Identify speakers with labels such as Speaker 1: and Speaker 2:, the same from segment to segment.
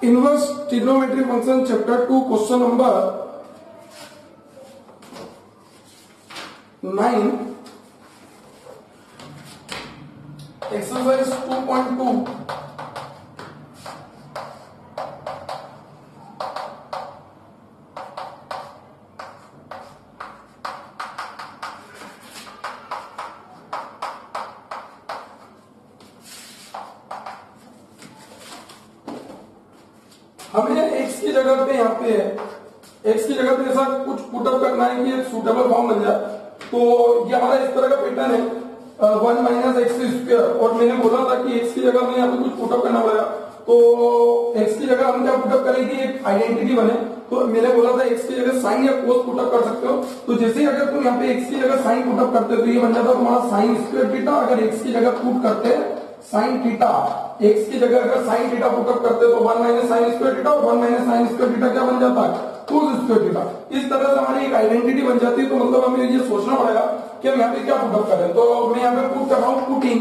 Speaker 1: Inverse trigonometry function chapter 2 question number 9 exercise 2.2 हमें x की जगह पे यहाँ पे x की जगह पे ऐसा कुछ पुटअप करना है कि एक सूटेबल फॉर्म बन जाए। तो ये हमारा इस तरह का पैटर्न है 1 माइनस एक्स स्क्वायर, और मैंने बोला था कि x की जगह में यहाँ पे कुछ पुटअप करना पड़ेगा। तो x की जगह हम क्या पुटअप करेंगे, एक आइडेंटिटी बने। तो मैंने बोला था x की जगह साइन या कोस पुटअप कर सकते हो। तो जैसे ही अगर तुम यहाँ पे x की जगह साइन पुटअप करते हो तो ये बन जाता है तुम्हारा साइन स्क्वायर थीटा। अगर x की जगह पुट करते हैं साइन थीटा, x की जगह अगर साइन थीटा पुटअप करते तो 1 माइनस साइन स्क्वायर थीटा, और 1 माइनस साइन स्क्वायर थीटा क्या बन जाता है, कोस स्क्वायर थीटा। इस तरह से हमारी एक आइडेंटिटी बन जाती है। तो मतलब हमें ये सोचना पड़ेगा कि हम यहाँ पे क्या पुटअप करें। तो मैं यहाँ पे पुट कर रहा हूँ पुटिंग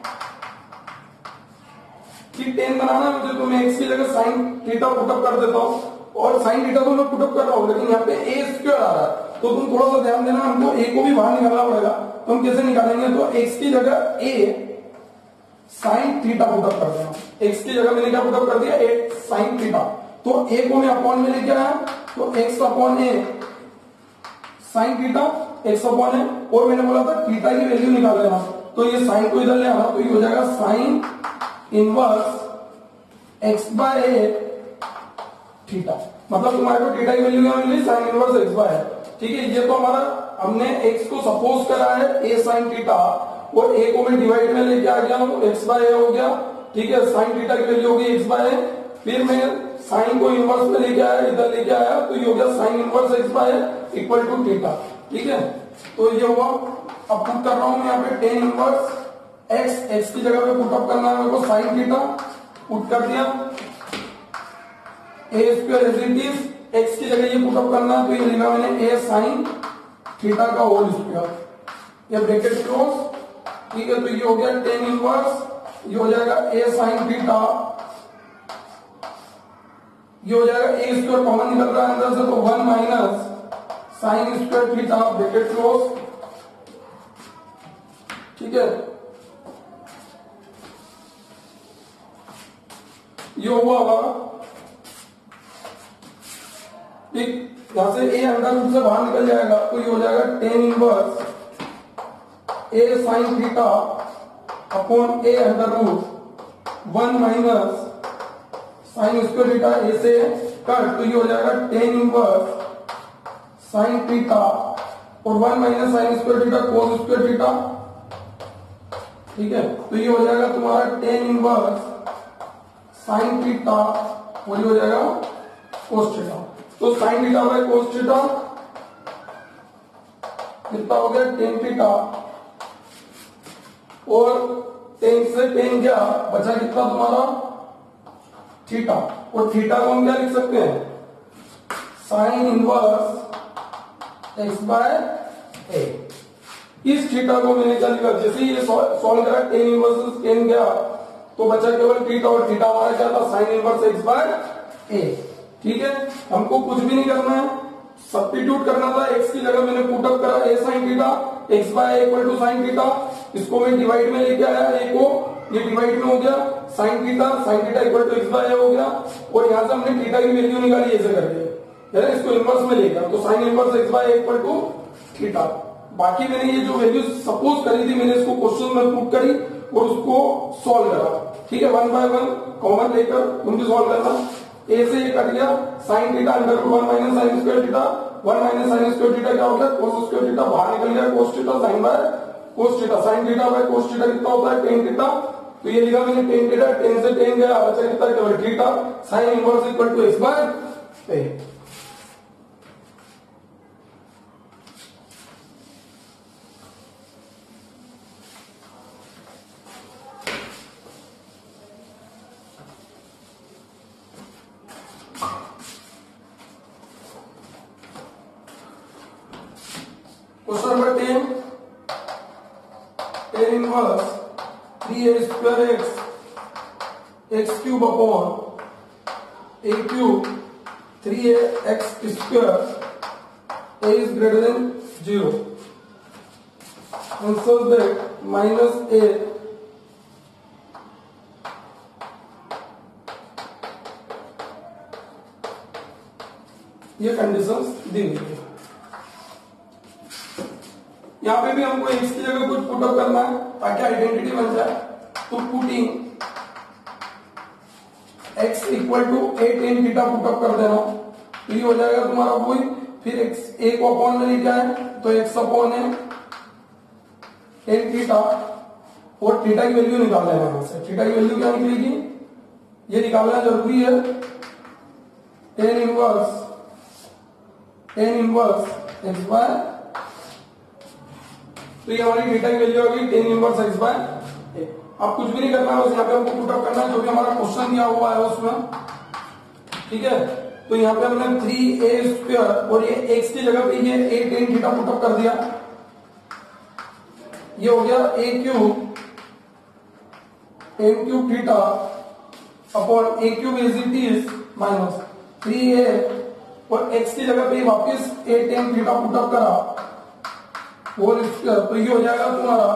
Speaker 1: कि 10 बनाना है मुझे, तो मैं x की जगह साइन थीटा पुटअप कर देता हूँ, और साइन थीटा तो मैं पुटअप कर रहा हूँ, लेकिन यहाँ पे a स्क्वायर आ रहा है। तो तुम थोड़ा सा ध्यान देना, हमको a को भी बाहर निकालना पड़ेगा। तो हम कैसे निकालेंगे, तो x की जगह a साइन थीटा पुटअप कर देना। x की जगह मैंने क्या पुटअप कर दिया, एक साइन थीटा। तो a को मैं अपॉन में लेके आया, तो x upon a sine theta x upon a, और मैंने बोला था थीटा की वैल्यू निकाल लेना। तो ये साइन को इधर ले आना, तो ये हो जाएगा sine inverse x by a theta. मतलब तुम्हारे को थीटा की वैल्यू क्या मिली, sine inverse x by a। ठीक है, ये तो हमारा हमने x को सपोज करा है a साइन थीटा, और a को मैं डिवाइड में लेके आ गया हूं, x बाय a हो गया। ठीक है, साइन थीटा की वैल्यू होगी x बाय a। फिर मैं साइन को इनवर्स में लेके आया, इधर लेके आया, तो ये हो गया sine inverse x by a equal to theta. ठीक है, तो ये हुआ। अब पुट कर रहा हूं मैं यहाँ पे टेन इनवर्स x की जगह पे पुटअप करना है मेरे को साइन थीटा, पुट कर दिया। a square as it is, x की जगह ये पुटअप करना है, तो ये लिखा मैंने a साइन थीटा का होल स्क्वायर, ये ब्रैकेट क्लोज। ठीक है, तो ये हो गया टेन इनवर्स, ये हो जाएगा a साइन थीटा, ये हो जाएगा a स्क्वायर कॉमन निकल रहा है अंदर से, तो 1 minus sine square theta bracket close. ठीक है, ये हुआ हमारा। ठीक, यहां से a अंडर रूट से बाहर निकल जाएगा, तो ये हो जाएगा tan inverse a sine theta upon a under root 1 minus sine square theta a से कट, तो ये हो जाएगा टेन इनवर्स साइन थीटा और 1 minus sine square theta cos square theta. ठीक है, तो ये हो जाएगा तुम्हारा टेन इनवर्स साइन थीटा, और ये हो जाएगा कोस थीटा। तो sine theta by cos theta कितना हो गया, टेन थीटा, और टेन से टेन गया, बचा कितना तुम्हारा थीटा। और थीटा को हम क्या लिख सकते हैं, sine inverse x by a। इस थीटा को मैंने क्या लिखा, जैसे ये सॉल्व करा टेन इनवर्स टेन गया, तो बचा केवल थीटा, और थीटा हमारा क्या था, sine inverse x by a। ठीक है, हमको कुछ भी नहीं करना है, सब्स्टिट्यूट करना था। x की जगह मैंने पुटअप करा a sine theta, x by a equal to sine theta. इसको मैं डिवाइड में लेके आया, a को ये डिवाइड में हो गया, sine theta equal to x by a हो गया, और यहां से हमने थीटा की वैल्यू निकाली ऐसे करके, है ना, इसको इनवर्स में ले गया, तो sine inverse x by a equal to theta. बाकी मैंने ये जो वैल्यू सपोज करी थी, मैंने इसको क्वेश्चन में पुट करी और उसको सॉल्व करा। ठीक है, 1 बाय 1 कॉमन लेकर उनको सॉल्व करना। a से ये कट गया, sine theta under root 1 minus sine square theta, 1 minus sine square theta क्या हो गया, कोस स्क्वायर थीटा, बाहर निकल गया cos theta, sine by cos theta, sine theta by cos theta कितना होता है, टेन थीटा। तो ये लिखा मैंने टेन थीटा, टेन से टेन गया, बचा कितना, केवल theta, sine inverse equal to x by a। Question number 10, tan inverse 3a square x x cube upon A cube 3ax² a is greater than 0 and so that minus a ये conditions दी गई है। यहां पे भी हमको x की जगह कुछ पुटअप करना है ताकि आइडेंटिटी बन जाए। तो putting x equal to a tan theta put up कर देना, तो ये हो जाएगा तुम्हारा वही। फिर x a को अपॉन में लेके आए तो x अपॉन है tan थीटा, और थीटा की वैल्यू निकाल लेना है। से थीटा की वैल्यू क्या निकलेगी ये निकालना जरूरी है। tan इनवर्स x बाय, तो ये हमारी थीटा की वैल्यू होगी tan inverse x by a। अब कुछ भी नहीं करना है, बस यहाँ पे हमको पुटअप करना है जो भी हमारा क्वेश्चन दिया हुआ है उसमें, ठीक है। तो यहाँ पे हमने 3a² और ये x की जगह पे ये a tan थीटा पुटअप कर दिया। ये हो गया a cube tan cube theta upon a cube as it is minus 3a, और x की जगह पे वापस a tan थीटा पुटअप करा होल स्क्वायर, तो ये हो जाएगा तुम्हारा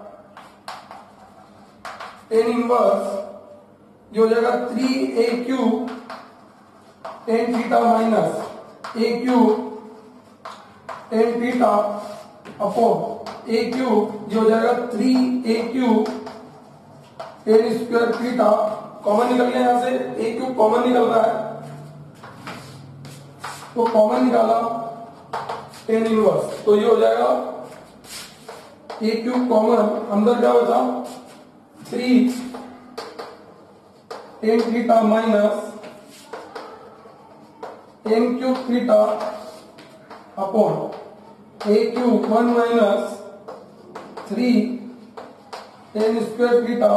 Speaker 1: tan इनवर्स, ये हो जाएगा 3a cube tan theta minus a cube tan theta upon a cube, ये हो जाएगा 3a cube tan square theta. Common निकल गया यहां से, a क्यूब कॉमन निकल रहा है तो कॉमन निकाला tan इनवर्स, तो ये हो जाएगा a क्यूब कॉमन, अंदर क्या बचा 3 tan theta minus tan cube theta upon a cube 1 minus 3 tan square theta,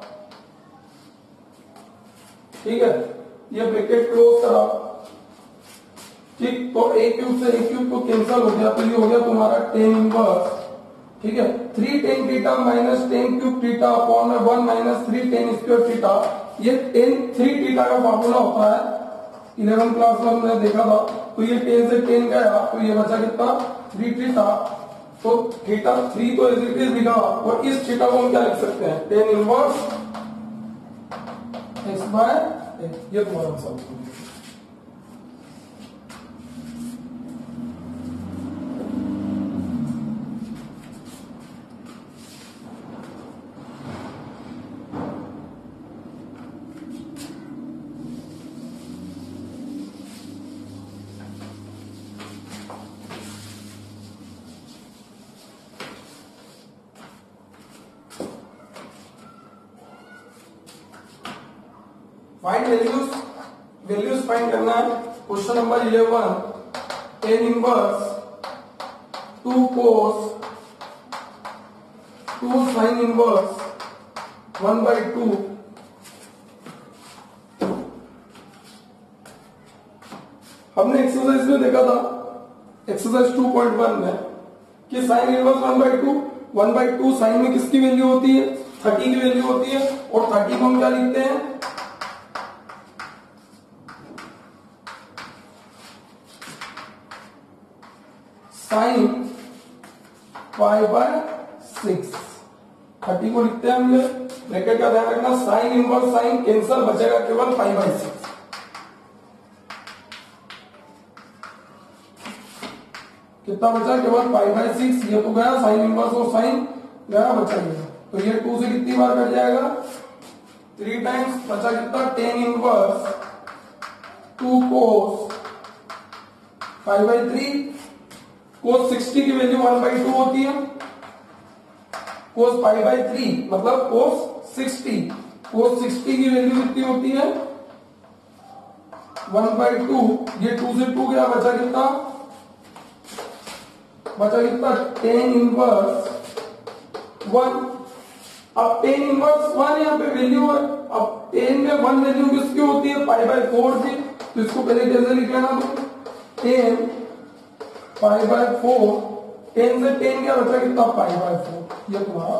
Speaker 1: ठीक है। ये ब्रैकेट क्लोज करा, ठीक। तो a क्यूब से a क्यूब को कैंसिल हो गया, तो ये हो गया तुम्हारा tan इनवर्स, ठीक है। 3 tan theta minus tan cube theta upon में 1 माइनस 3 tan स्क्वायर थीटा, ये tan 3 थीटा का फॉर्मूला होता है 11 क्लास में हमने देखा था। तो ये tan से tan गया, तो ये बचा कितना 3 थीटा, तो थीटा 3 तो एज इट इज लिखा, और इस थीटा को हम क्या लिख सकते हैं tan inverse x by a, ये तुम्हारा आंसर। फाइंड वैल्यूज फाइंड करना है। Question number 11, tan inverse 2 cos 2 sin inverse 1/2, हमने एक्सरसाइज में देखा था एक्सरसाइज 2.1 में कि sin इनवर्स 1/2 साइन में किसकी वैल्यू होती है 30 की वैल्यू होती है, और 30 को हम क्या लिखते हैं साइन π/6। 30 को लिखते हैं हम, ये ब्रैकेट का ध्यान रखना, साइन इनवर्स साइन कैंसल, बचेगा केवल π/6। कितना बचा केवल π/6, ये तो गया साइन इनवर्स और साइन गया, बचा गया। तो ये 2 से कितनी बार कट जाएगा 3 टाइम्स, बचा कितना tan इनवर्स 2 cos π/3, cos 60 की वैल्यू 1/2 होती है, cos π/3 मतलब cos 60 की वैल्यू कितनी होती है 1/2, ये 2 से 2 गया, बचा कितना tan इनवर्स 1। अब tan इनवर्स 1 यहाँ पे वैल्यू है, अब tan में 1 वैल्यू किसकी होती है π/4 की, तो इसको पहले कैसे लिख लेना, तो tan π/4, tan से tan क्या बचा कितना π/4, ये तुम्हारा।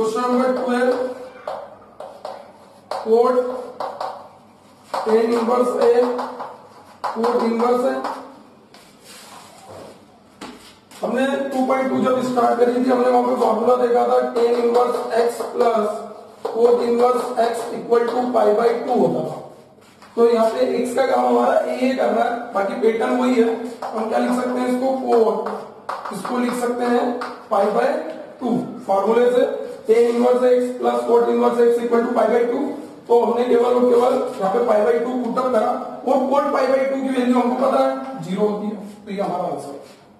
Speaker 1: Question number 12 cot tan inverse A cot inverse है। हमने 2.2 जब स्टार्ट करी थी हमने वहां पे फॉर्मूला देखा था tan inverse X plus cot inverse X equal to pi by 2 होता था। तो यहाँ पे x का काम हमारा ए करना है, बाकी पैटर्न वही है। हम क्या लिख सकते हैं इसको कोड, इसको लिख सकते हैं पाई बाय 2 फॉर्मूले से tan inverse X plus cot inverse X equal to pi by 2। तो हमने केवल और केवल यहाँ पे पाई बाय 2 पुटअप करा और कोड पाई बाय 2 की वैल्यू हमको पता है 0 होती है। तो ये हमारा आंसर है।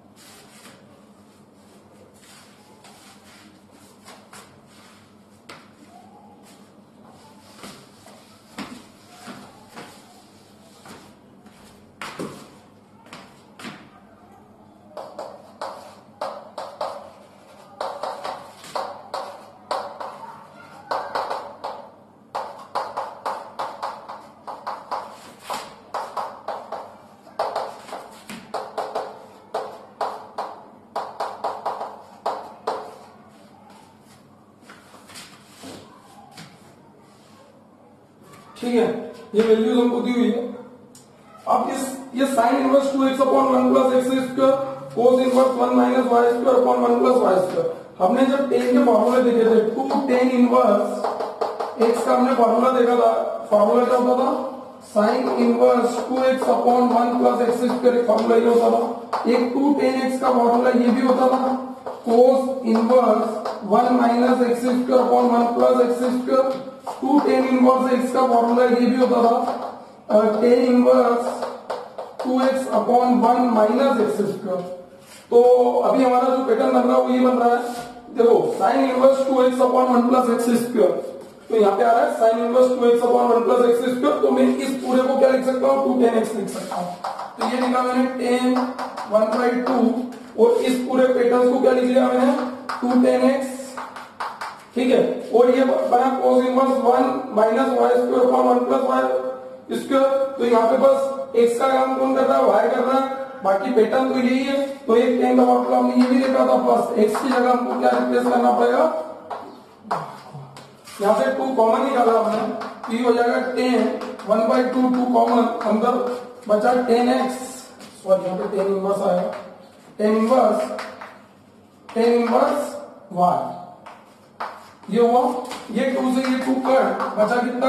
Speaker 1: ठीक है, ये वैल्यूज हमको दी हुई है। अब ये sine inverse 2x upon 1 plus X square cos inverse 1 minus Y square upon 1 plus Y square. हमने जब टेन के फॉर्मूले देखे थे 2 टेन इनवर्स एक्स का हमने फॉर्मूला देखा था। फॉर्मूला क्या होता था sine inverse 2x upon 1 plus X square, formula ये होता था। एक 2 टेन एक्स का फॉर्मूला ये भी होता था cos inverse 1 minus X square upon 1 plus X square. 2 tan inverse X का फॉर्मूला ये भी होता था tan inverse 2x upon 1 minus X square. तो अभी हमारा जो पैटर्न बन रहा है वो ये बन रहा है, देखो sine inverse 2x upon 1 plus X square. तो यहाँ पे आ रहा है sine inverse 2x upon 1 plus X square. तो मैं इस पूरे को क्या लिख सकता हूँ 2 टेन एक्स लिख सकता हूँ। तो ये लिखा मैंने टेन 1/2 और इस पूरे पैटर्न को क्या लिख लिया मैंने 2 टेन एक्स। ठीक है, और ये बना cos inverse 1 minus Y square upon 1 plus Y square. तो यहाँ पे बस एक्स का काम कौन कर रहा है वाई कर रहा है, बाकी पैटर्न तो यही है। तो एक टेन का फॉर्मूला हमने ये भी देखा था, प्लस एक्स की जगह हमको क्या रिप्लेस करना पड़ेगा, यहाँ से 2 कॉमन निकाला हमने तो ये हो जाएगा टेन 1/2 2 कॉमन, अंदर बचा 10x, सॉरी यहाँ पे 10 इनवर्स आएगा, 10 इनवर्स y। ये हुआ, ये 2 से ये 2 कट, बचा कितना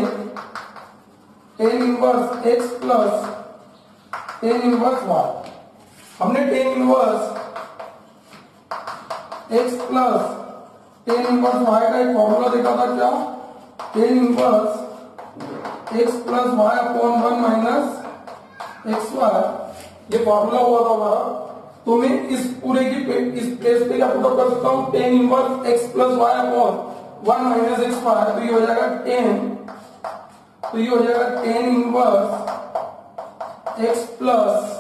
Speaker 1: 10 inverse x plus 10 inverse y। हमने 10 inverse x plus 10 inverse y का एक फॉर्मूला देखा था, क्या 10 inverse x plus y upon 1 minus X Y, ये फॉर्मूला हुआ था हमारा। तो मैं इस पूरे की इस प्लेस पे क्या पुटअप कर सकता हूँ 10 inverse x plus y upon 1 minus X Y. तो ये हो जाएगा 10, तो ये हो जाएगा 10 inverse x plus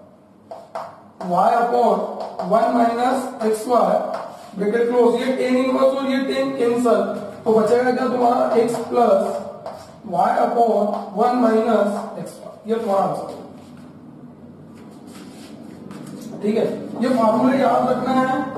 Speaker 1: y upon 1 minus X Y, bracket close. ये 10 इनवर्स और ये 10 कैंसल, तो बचेगा क्या तुम्हारा x plus y upon 1 minus X Y. ये तुम्हारा आंसर है। ठीक है, ये फॉर्मूला याद रखना है।